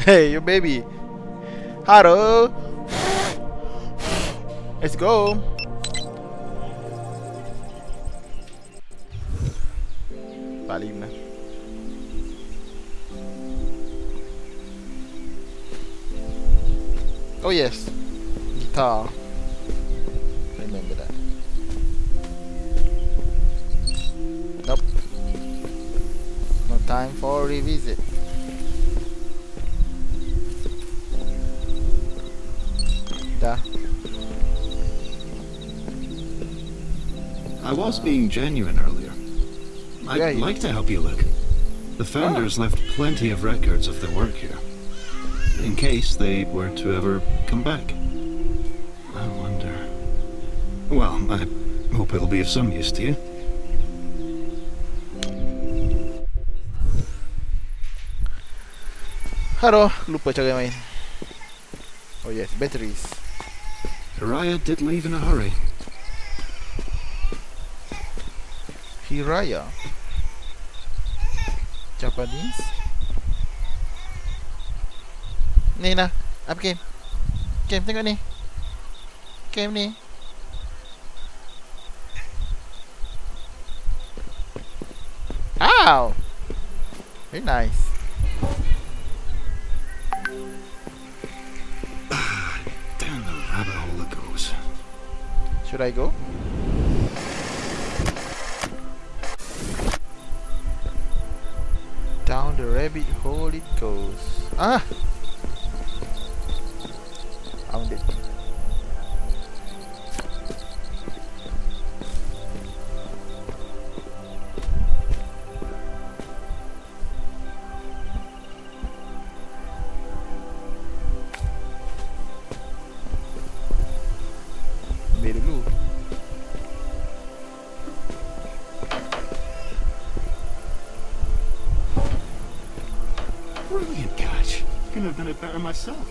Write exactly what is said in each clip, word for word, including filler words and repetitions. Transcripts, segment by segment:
Hey, you baby. Hello. Let's go. Palim na. Oh yes, guitar. Remember that. Nope. No time for revisit. Da. I was being genuine earlier. I'd Yeah, you- like to help you look. The founders left plenty of records of their work here, in case they were to ever come back. I wonder... Well, I hope it'll be of some use to you. Aduh, lupa cara main. Oh yes, batteries. Hiraya did leave in a hurry. Hiraya. Japanese. Ni lah, apa game? Game tengok ni. Game ni. Ow! Very nice. Down the rabbit hole it goes. Should I go? Down the rabbit hole it goes. Ah! Found it. Ambil dulu. Brilliant catch. Couldn't have done it better myself.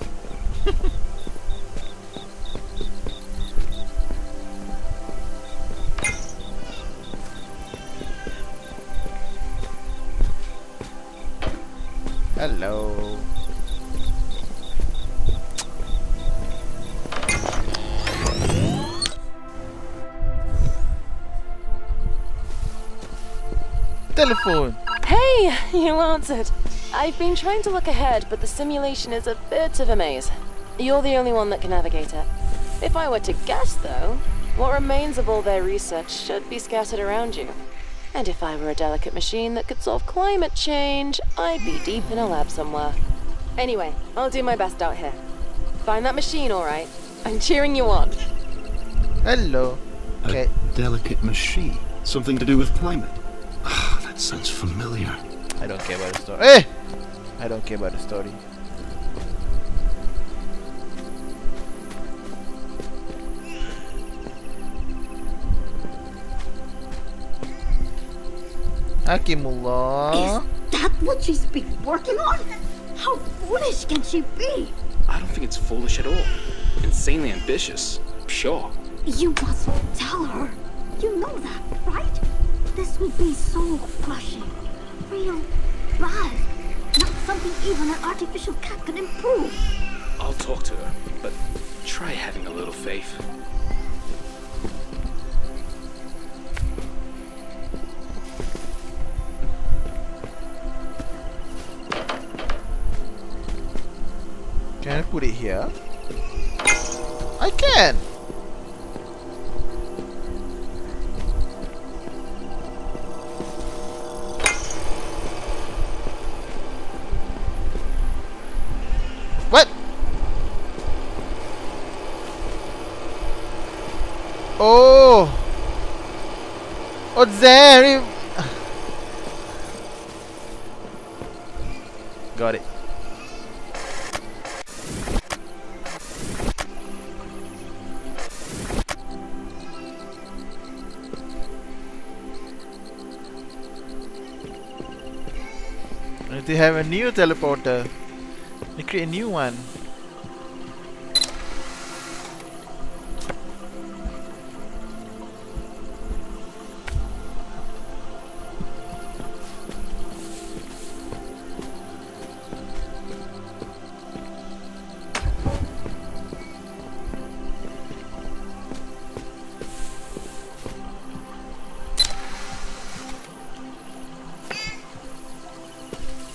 Hello. Telephone. Hey, you answered. I've been trying to look ahead, but the simulation is a bit of a maze. You're the only one that can navigate it. If I were to guess, though, what remains of all their research should be scattered around you. And if I were a delicate machine that could solve climate change, I'd be deep in a lab somewhere. Anyway, I'll do my best out here. Find that machine, all right? I'm cheering you on. Hello. Okay. A delicate machine. Something to do with climate. Ah, that sounds familiar. I don't care about the story. Hey! I don't care about the story. Hakimullah. Is that what she's been working on? How foolish can she be? I don't think it's foolish at all. Insanely ambitious. Sure. You must tell her. You know that, right? This would be so crushing. Real bad. Not something even an artificial cat can improve. I'll talk to her, but try having a little faith. Can I put it here? I can! What? Oh! Oh, there! Got it. I need to have a new teleporter. We create a new one.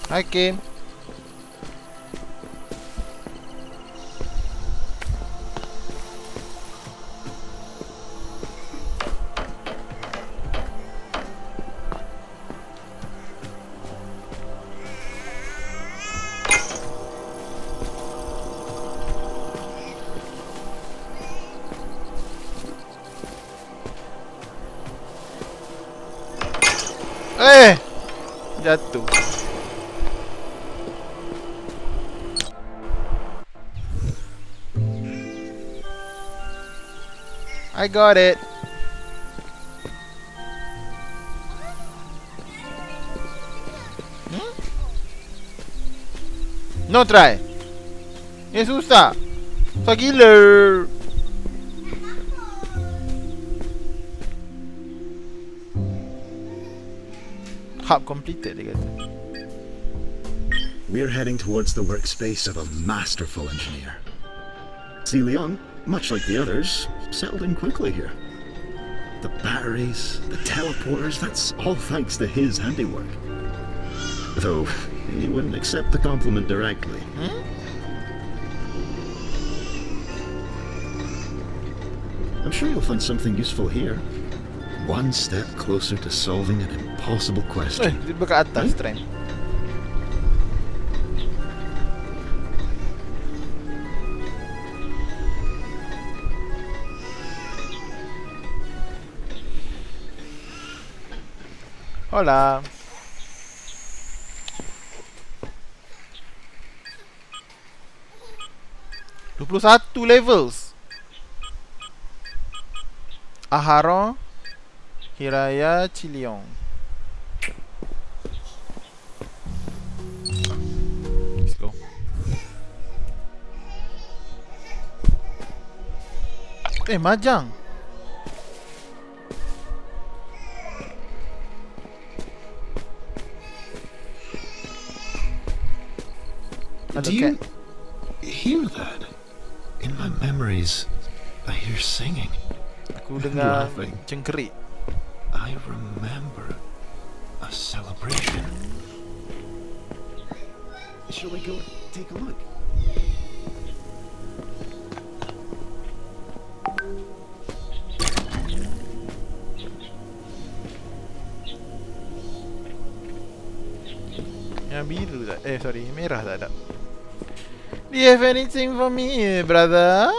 Hi, Kim. Eh, jatuh. I got it. Hmm? No try. Ini susah. Susah gila. Hub completed, dia kata. We're heading towards the workspace of a masterful engineer. Si Leon, much like the others, settled in quickly here. The batteries, the teleporters, that's all thanks to his handiwork. Though, he wouldn't accept the compliment directly. Hmm? I'm sure you'll find something useful here. One step closer to solving an impossible Eh, question. dia ke atas train. Hola. dua puluh satu levels. Aharo Hiraya Chiliong. Let's go. Eh, Mahjong. Do you hear that? In my memories, I hear singing. Aku dengar Laughing. cengkerik. I remember a celebration. Shall we go take a look? Yang biru tak? Eh, sorry, merah tak ada. Do you have anything for me, brother?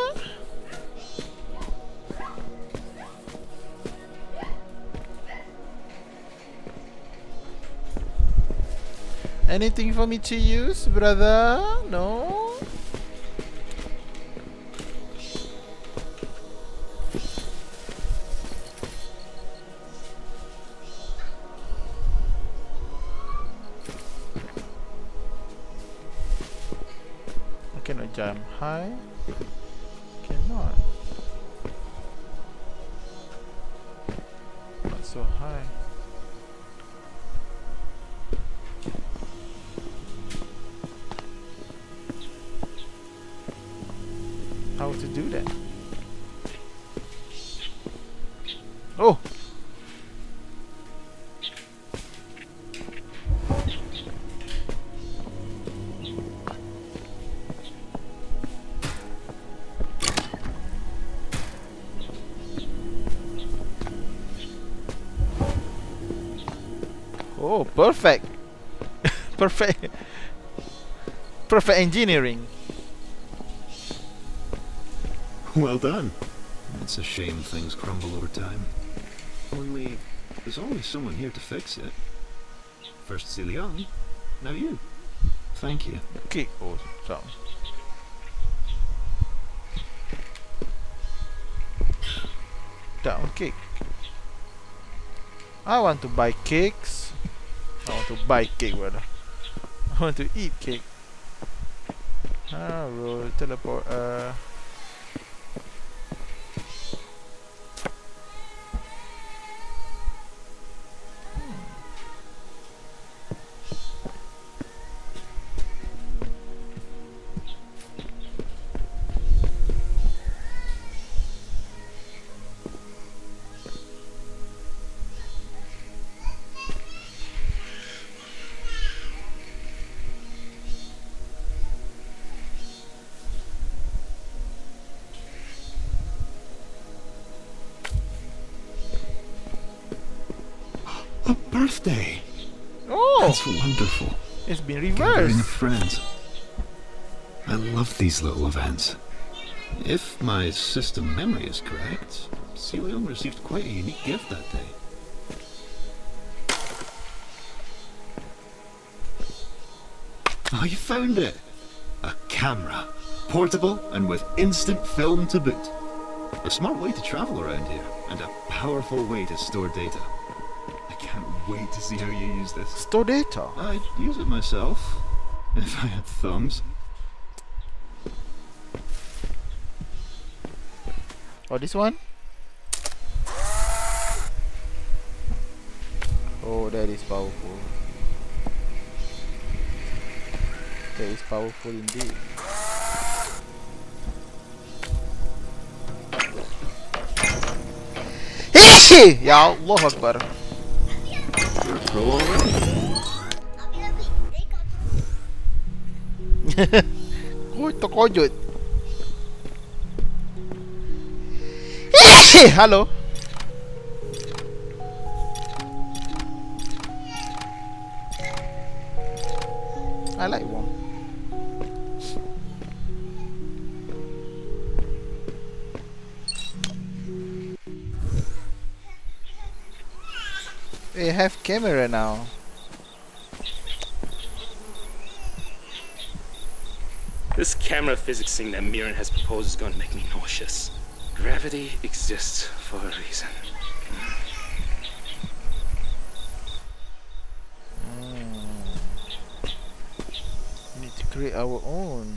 Anything for me to use, brother? No? I cannot jump high. Cannot. Not so high. How to do that? Oh! Oh, perfect! Perfect! Perfect engineering! Well done. It's a shame things crumble over time. Only, there's always someone here to fix it. First Cilion, now you. Thank you. Kick. Oh, so. Down kick. I want to buy cakes. I want to buy cake, brother. I want to eat cake. Ah, roll, teleport. Uh. birthday. Oh, That's wonderful. it's been Gathering of reversed. friends. I love these little events. If my system memory is correct, Celion received quite a unique gift that day. Oh, you found it! A camera. Portable and with instant film to boot. A smart way to travel around here, and a powerful way to store data. I can't wait to see how you use this. Store data. I'd use it myself, if I had thumbs. Oh, this one? Oh, that is powerful. That is powerful indeed. Ya Allah Akbar. You're a pro already. Oh, terkejut. Hello. I like one. We have camera now. This camera physics thing that Mirren has proposed is going to make me nauseous. Gravity exists for a reason. Mm. We need to create our own.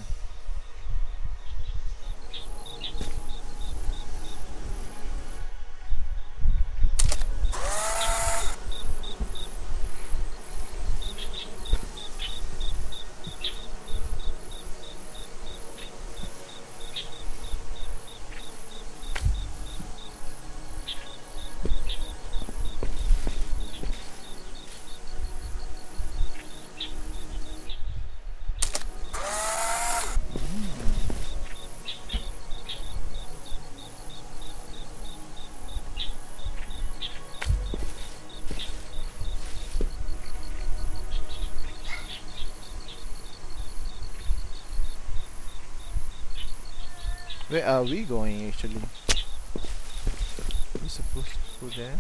Where are we going actually? We're supposed to go there.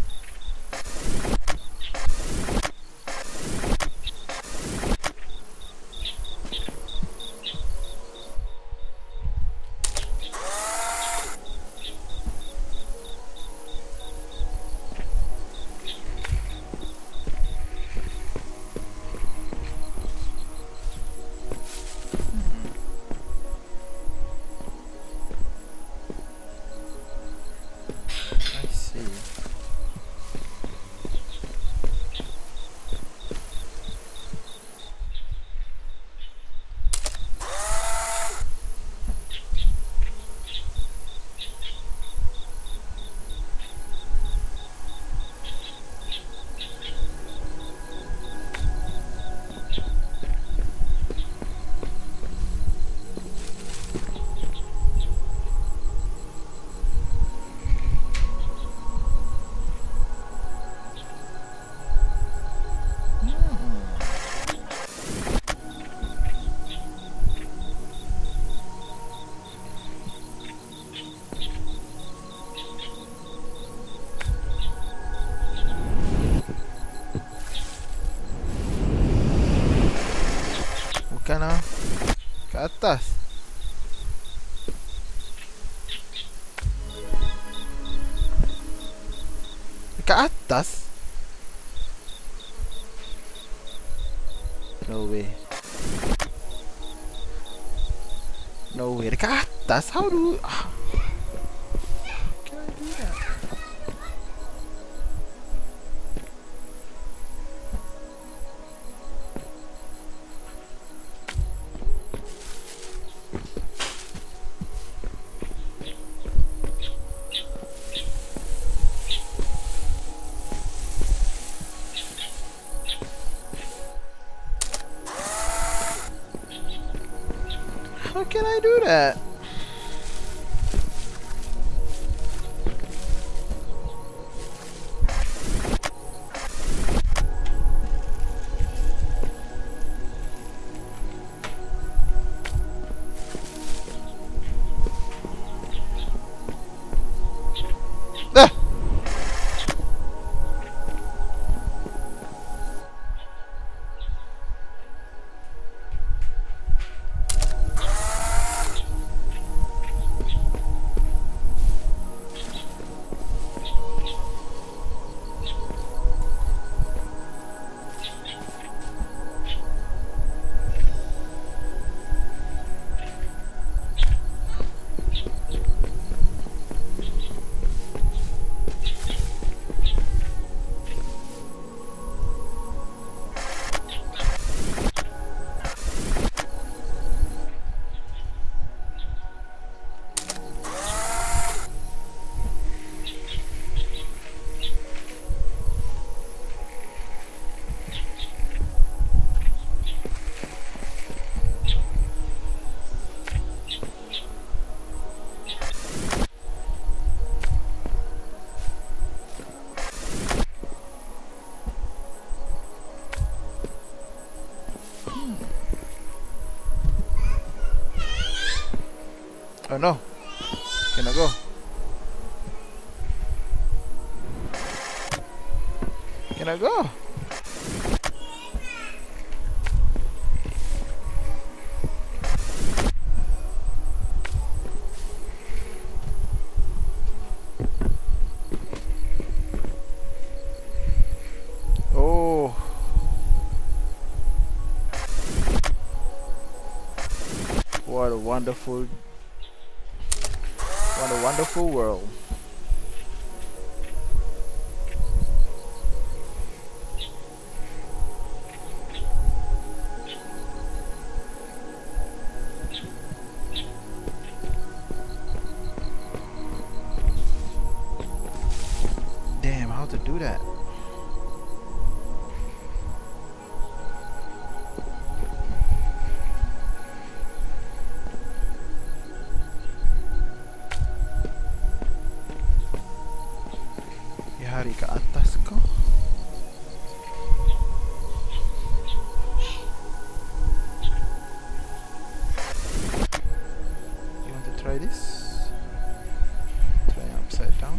I see. Bukan lah. Ke atas. Ke atas? No way. No way. Dekat atas? How do... How can I do that? How can I do that? Oh no. Cannot go. Cannot go. Oh. What a wonderful What a wonderful world. Damn, how to do that? Hari ke atas kau. You want to try this? Try upside down.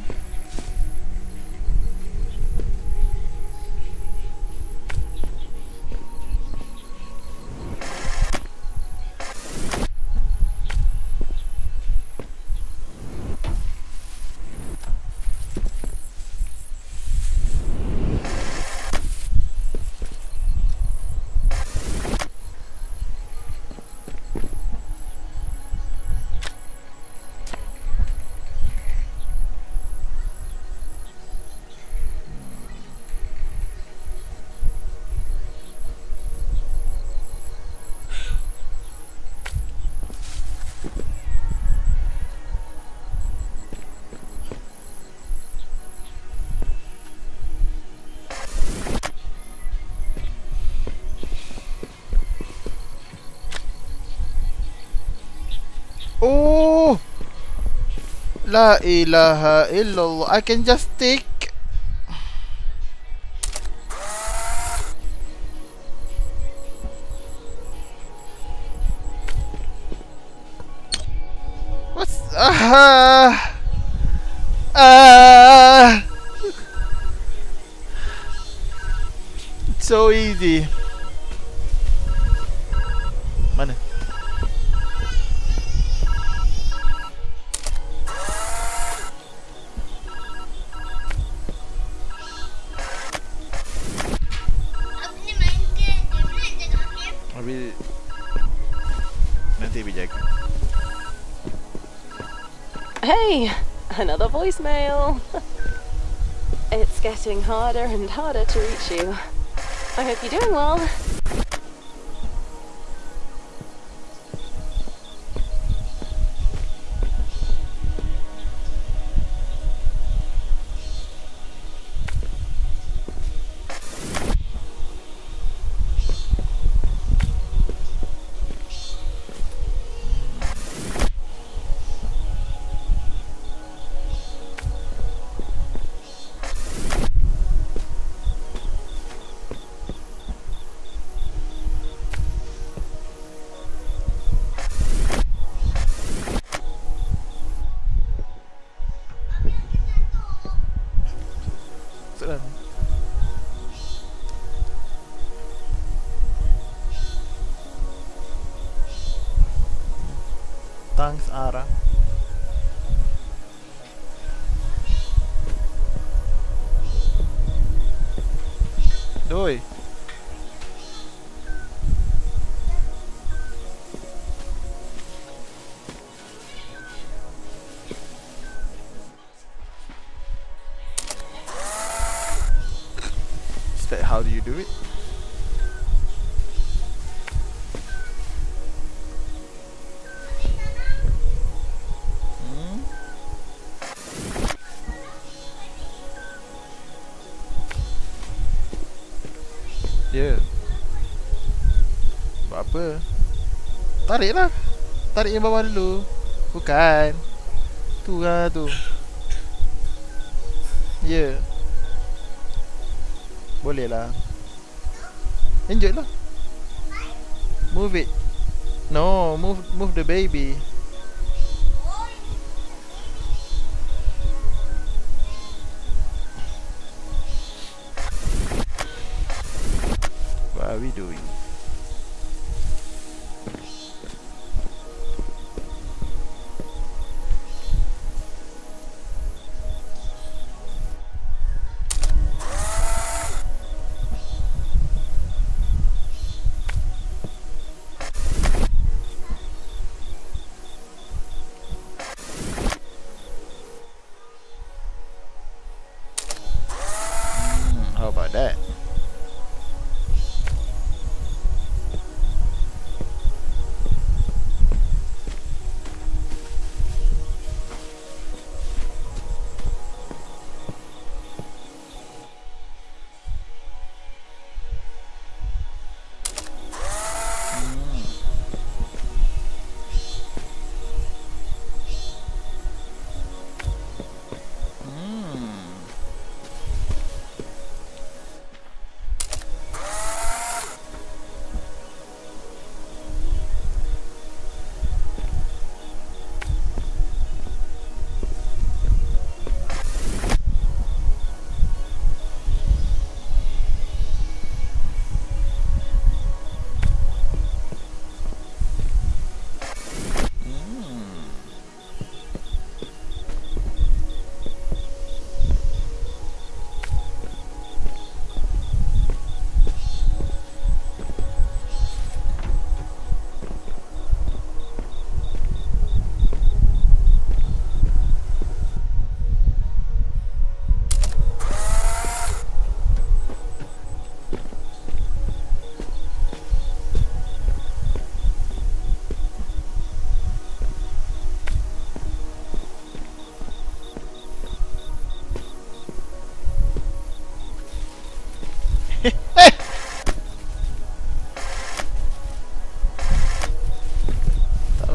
Oh, la ilaha illallah. I can just take. What's ah ah It's so easy. Mana? Hey, another voicemail. It's getting harder and harder to reach you. I hope you're doing well. Thanks, Ara. Doi. How do you do it? Hmm? Yeah. Buat apa? Tarik lah. Tarik yang bawah dulu. Bukan. Tu lah tu. Yeah. Boleh lah. Enjoy lah. Move it. No, move move the baby.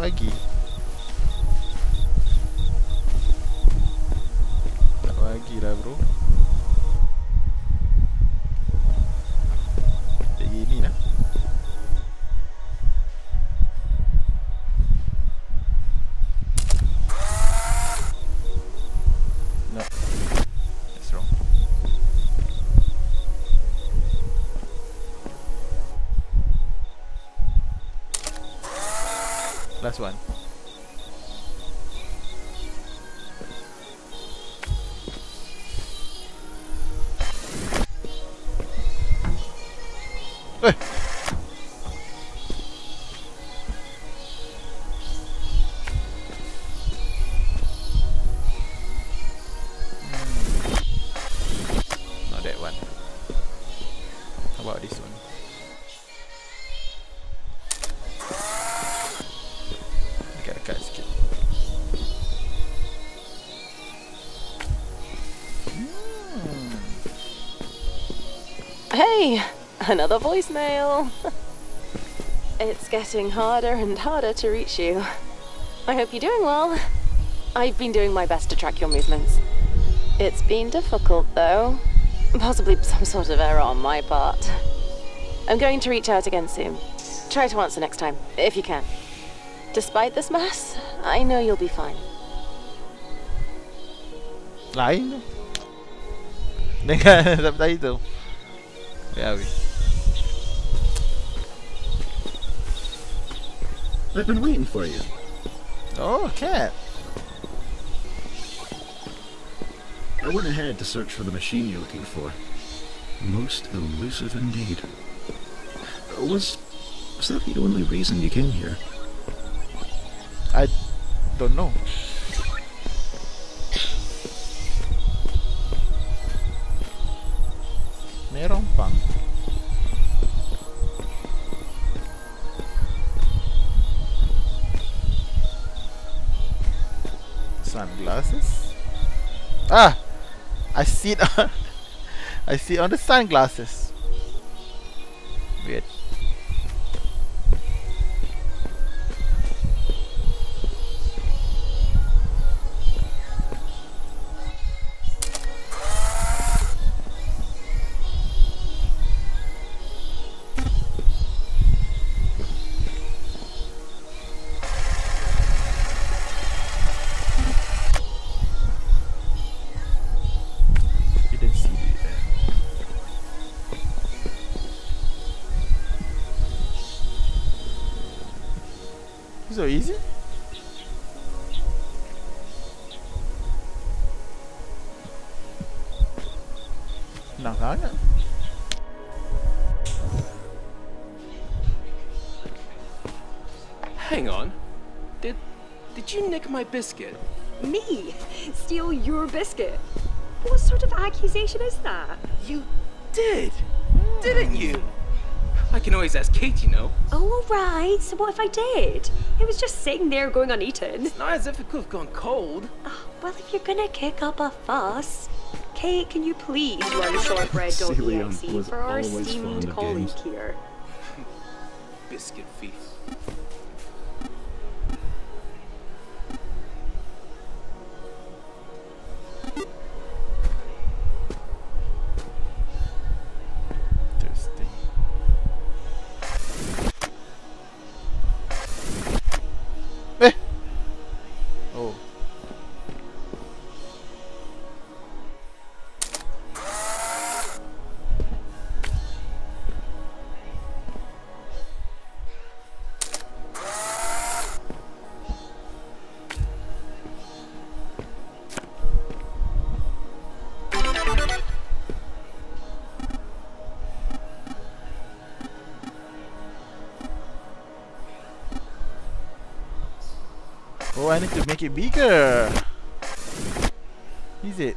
lagi. Tak lagi lah bro. Tak gini lah. No, that's wrong. Last one. Eh. Not that one. How about this one? Dekat-dekat sikit. Hmm. Hey, another voicemail. It's getting harder and harder to reach you. I hope you're doing well. I've been doing my best to track your movements. It's been difficult, though. Possibly some sort of error on my part. I'm going to reach out again soon. Try to answer next time, if you can. Despite this mess, I know you'll be fine. Lain. Dengan subtitle. Where are we? I've been waiting for you. Oh, cat. I went ahead to search for the machine you're looking for. Most elusive indeed. Was, was that the only reason you came here? I don't know. Meron pang. Sunglasses? Ah! I see it on I see it on the sunglasses. Weird. So easy? Senang sangat. Hang on. Did did you nick my biscuit? Me? Steal your biscuit? What sort of accusation is that? You did, didn't you? I can always ask Kate, you know. Oh, right. So what if I did? It was just sitting there going uneaten. It's not as if it could have gone cold. Oh, well, if you're gonna kick up a fuss, Kate, can you please run shortbread Celium .exe was for our always fond esteemed of colleague games. here? Biscuit thief. Interesting. Eh! Oh. Oh, I need to make it bigger. Is it?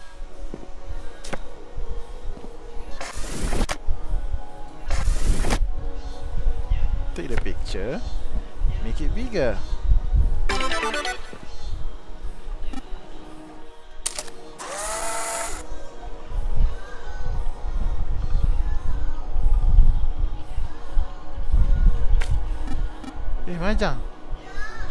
Take the picture, make it bigger. Eh, macam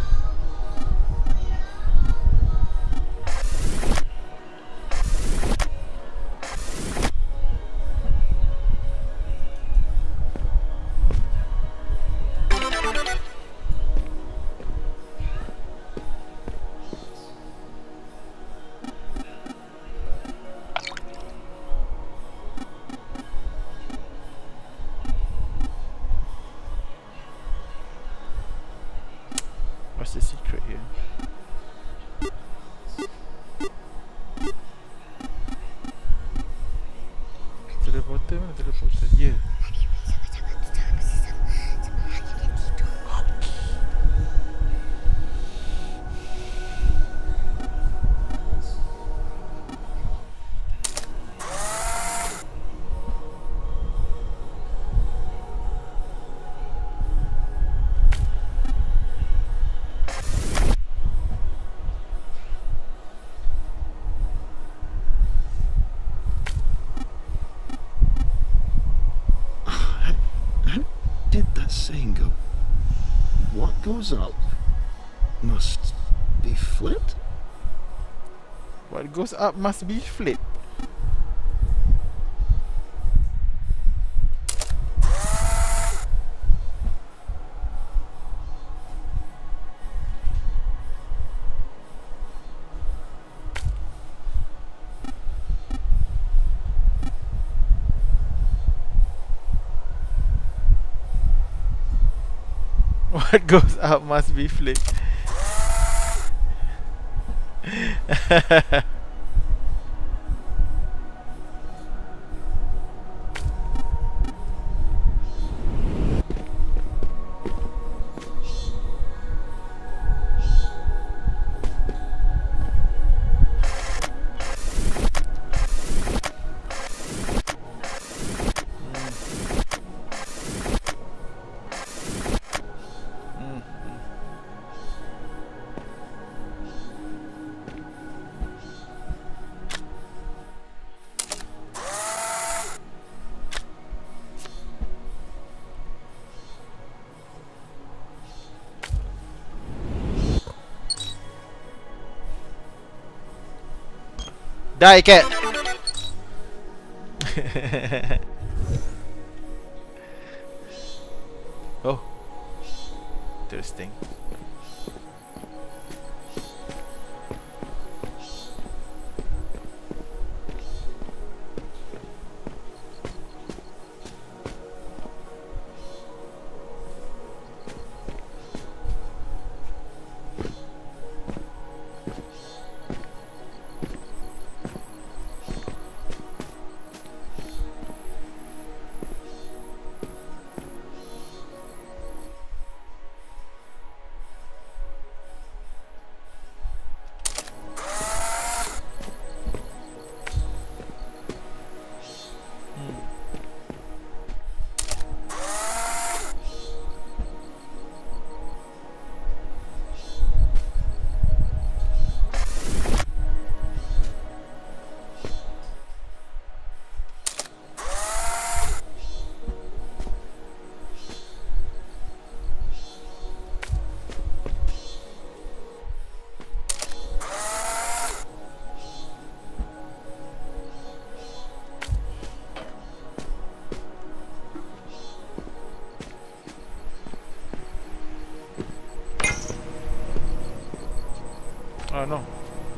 What's the secret here? Teleporter mana teleporter? Yeah. Saying go. What goes up must be flipped? What goes up must be flipped. What goes up must be flipped. Die, cat! Oh, interesting. Oh no.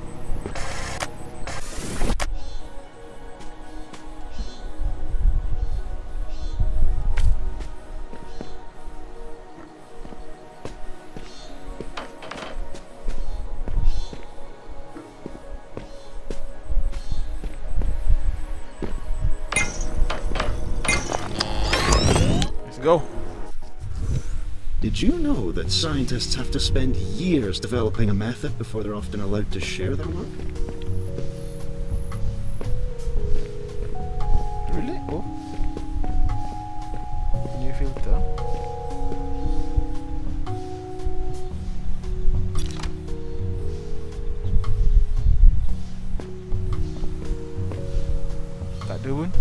Let's go. Did you know that scientists have to spend years developing a method before they're often allowed to share their work? Really? Oh. New filter. Tak ada pun.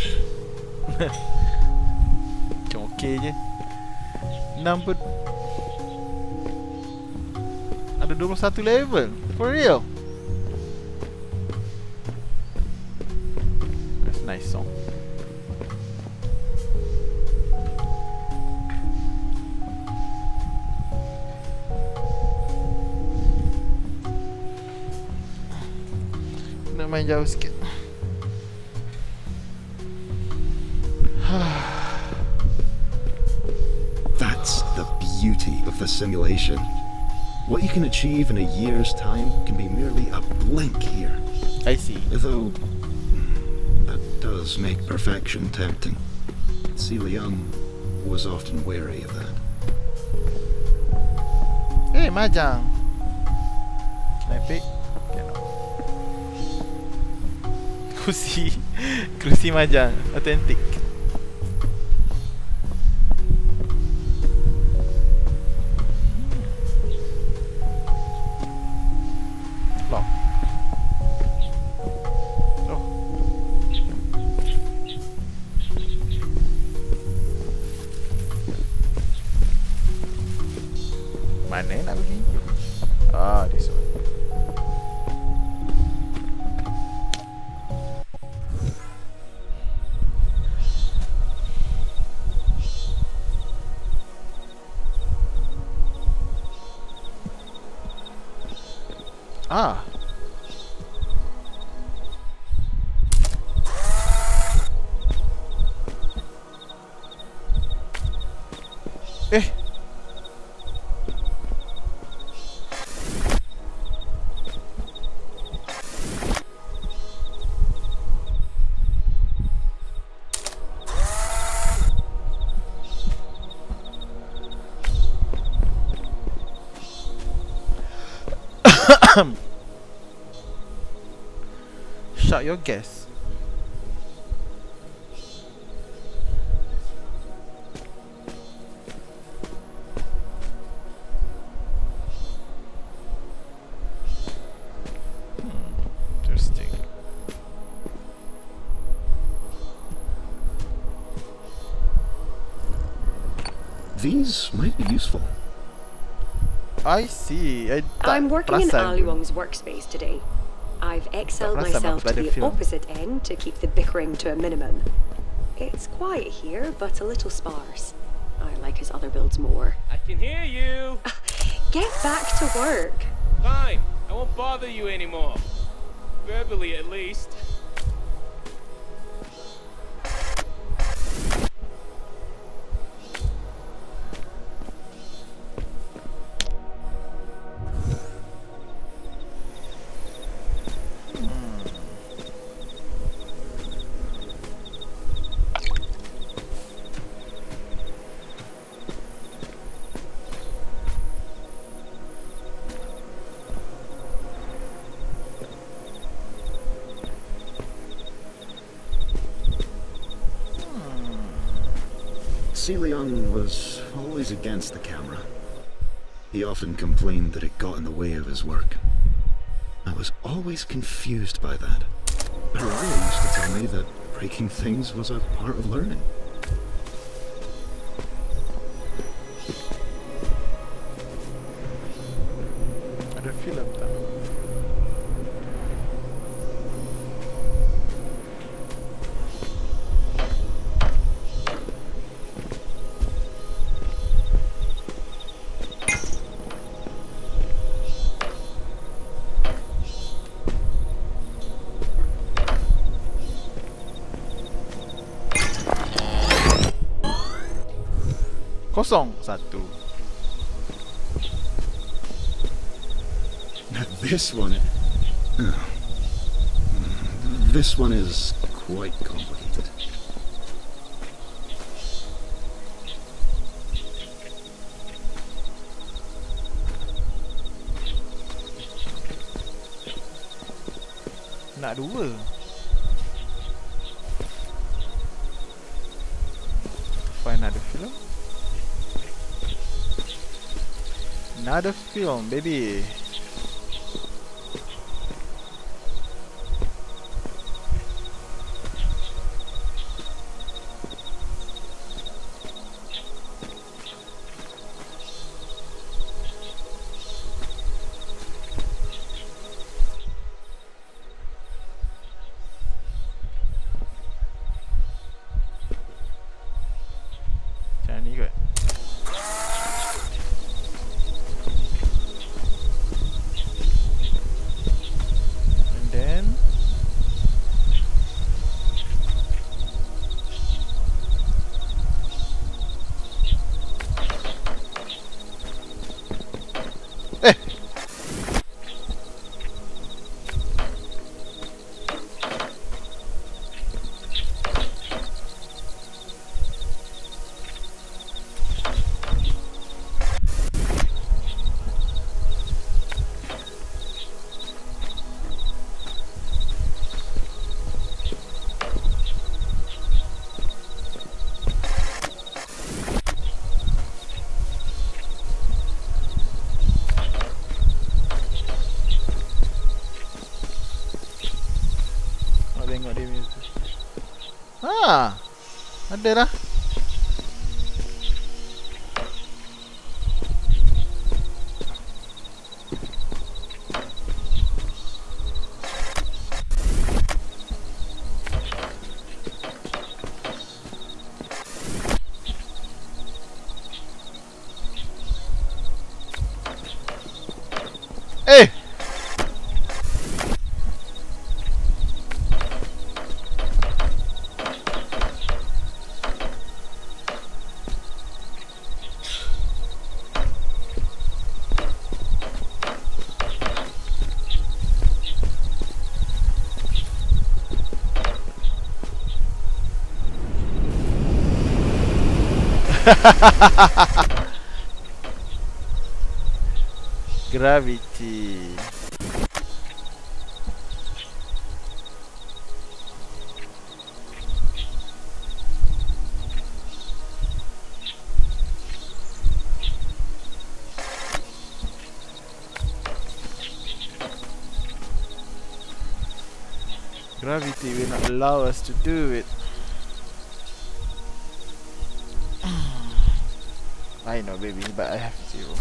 Macam okey je. Number ada dua puluh satu level. For real. That's a nice song. Nak main jauh sikit. That's the beauty of the simulation. What you can achieve in a year's time can be merely a blink here. I see. Though, that does make perfection tempting. Celia was often wary of that. Hey, Mahjong. Can I pick? Cannot. Kerusi. Kerusi Mahjong. Authentic. Lock. Oh. Mana nak pergi? Ah, this one. Ah. Eh. Shut your guess. Hmm, interesting. These might be useful. I see. I I'm working in perasan Ali pun. Wong's workspace today. I've excelled Tak perasan myself aku to pada the film. opposite end to keep the bickering to a minimum. It's quiet here, but a little sparse. I like his other builds more. I can hear you. Get back to work. Fine. I won't bother you anymore. Verbally, at least. Leon was always against the camera. He often complained that it got in the way of his work. I was always confused by that. Mariah used to tell me that breaking things was a part of learning. Ada film tak? Kosong satu. This one... Oh. This one is quite complicated. Nak dua. Find another film. Another film, baby. Macam ni kot. Ah, ada lah. Eh! Gravity. Gravity will not allow us to do it. I know, baby, but I have zero.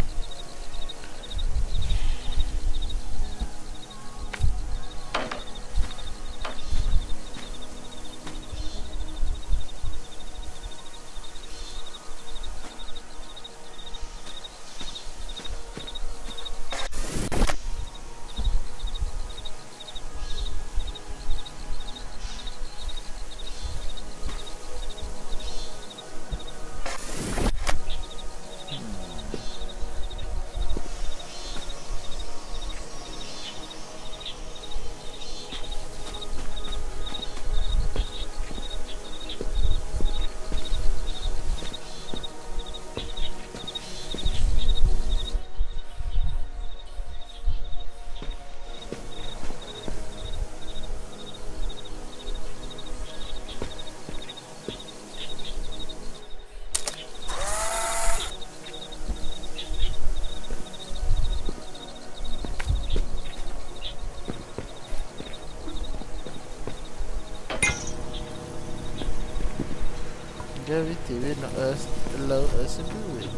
Gravity will not us allow us to do it.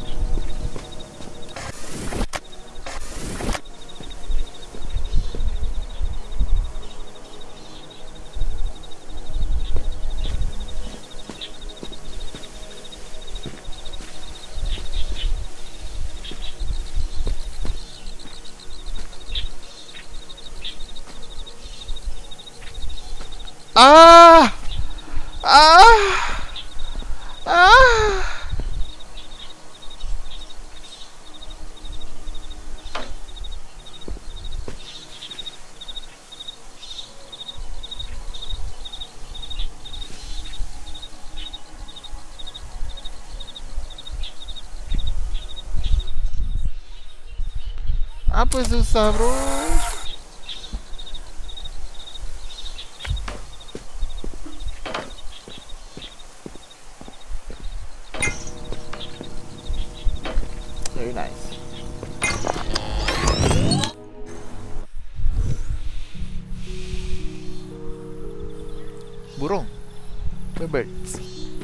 Ah! Ah! Ah! Apa susah, bro? Very nice. Burung. The birds.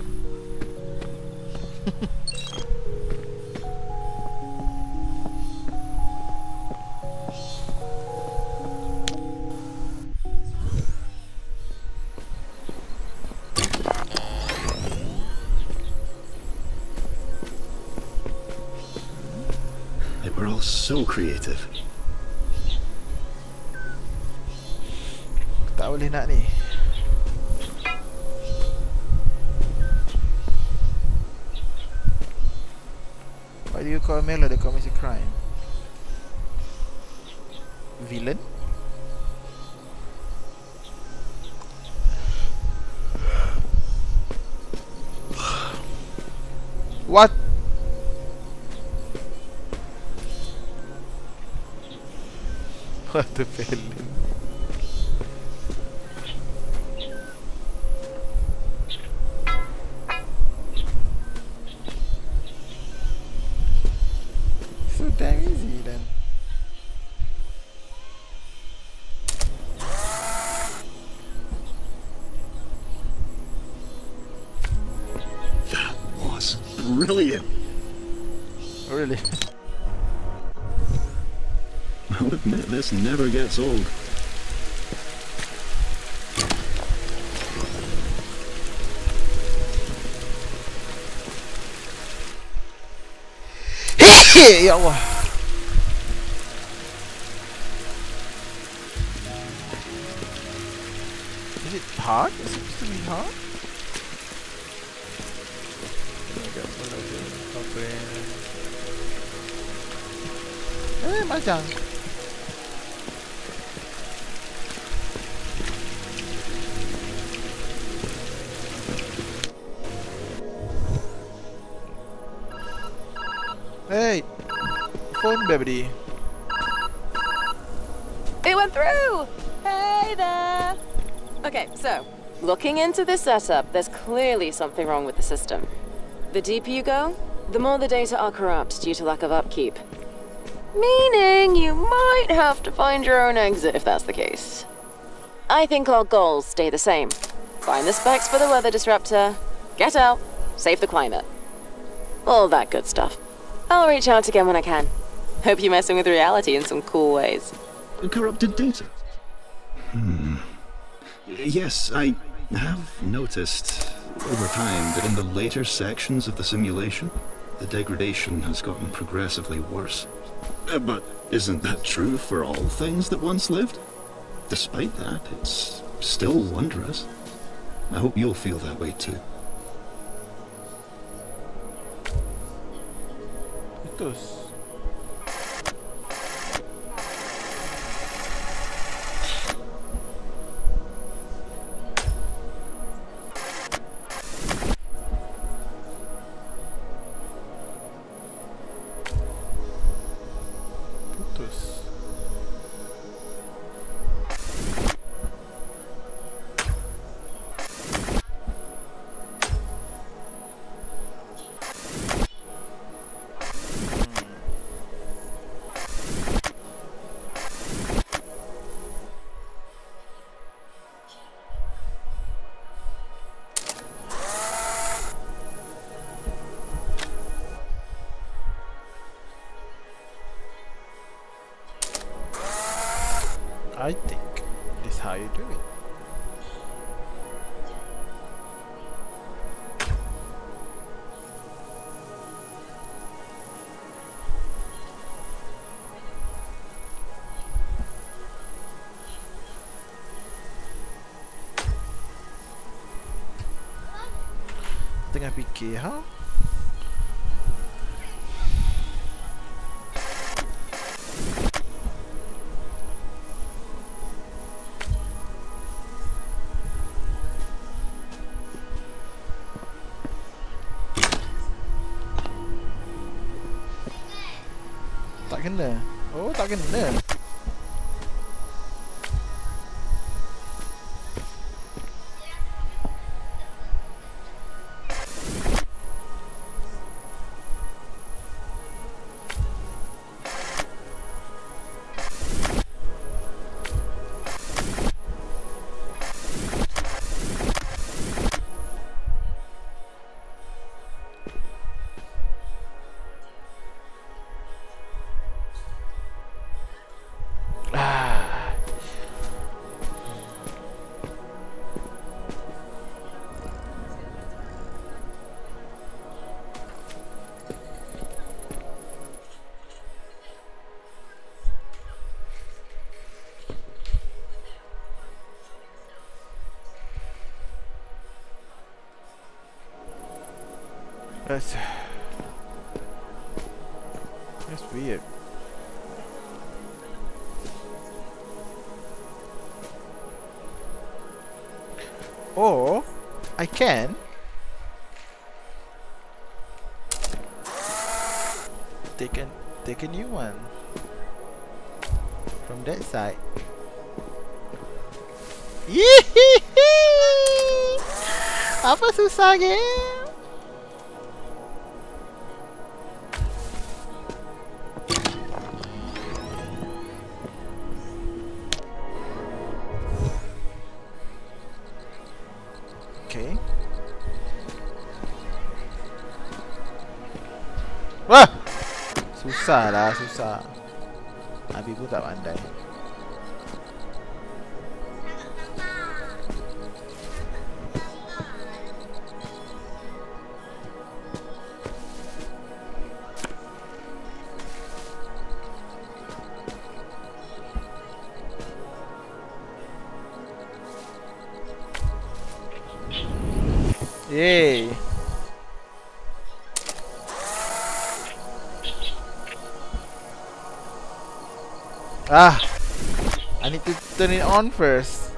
They were all so creative. Tak boleh nak ni. Why do you call Melo that commits a crime? Villain? What? What the villain? So damn easy then. Really? I'll admit, this never gets old. Ya Allah. Is it hard? Is it supposed to be hard? Eh, macam. Hey, phone baby. It went through! Hey there! Okay, so, looking into this setup, there's clearly something wrong with the system. The deeper you go, the more the data are corrupt due to lack of upkeep. Meaning you might have to find your own exit if that's the case. I think our goals stay the same. Find the specs for the weather disruptor, get out, save the climate. All that good stuff. I'll reach out again when I can. Hope you're messing with reality in some cool ways. Corrupted data? Hmm. Yes, I have noticed over time that in the later sections of the simulation, the degradation has gotten progressively worse. Uh, but isn't that true for all things that once lived? Despite that, it's still wondrous. I hope you'll feel that way too. Putus. Putus. I think this is how you do it. Tengah fikir, ha? Tak kena. Oh, tak kena. That's that's weird. Or I can take a take a new one from that side. Apa susahnya? Okay. Wah! Susah lah, susah. Abi pun tak pandai. Yay! Ah! I need to turn it on first.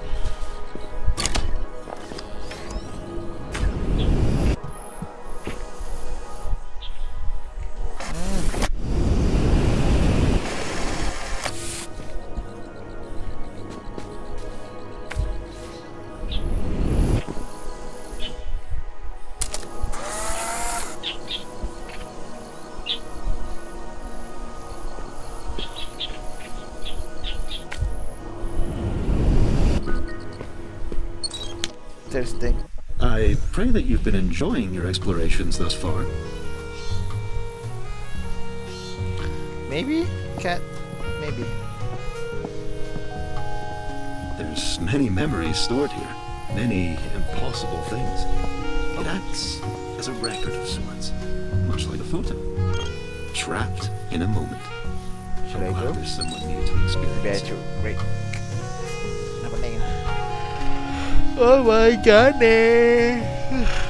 Interesting. I pray that you've been enjoying your explorations thus far. Maybe? Can't. Maybe. There's many memories stored here, many impossible things. It acts as a record of sorts, much like a photo, trapped in a moment. Should I I'm glad go? there's someone new to experience. Better. Great. Kenapa ni? Oh my god, eh.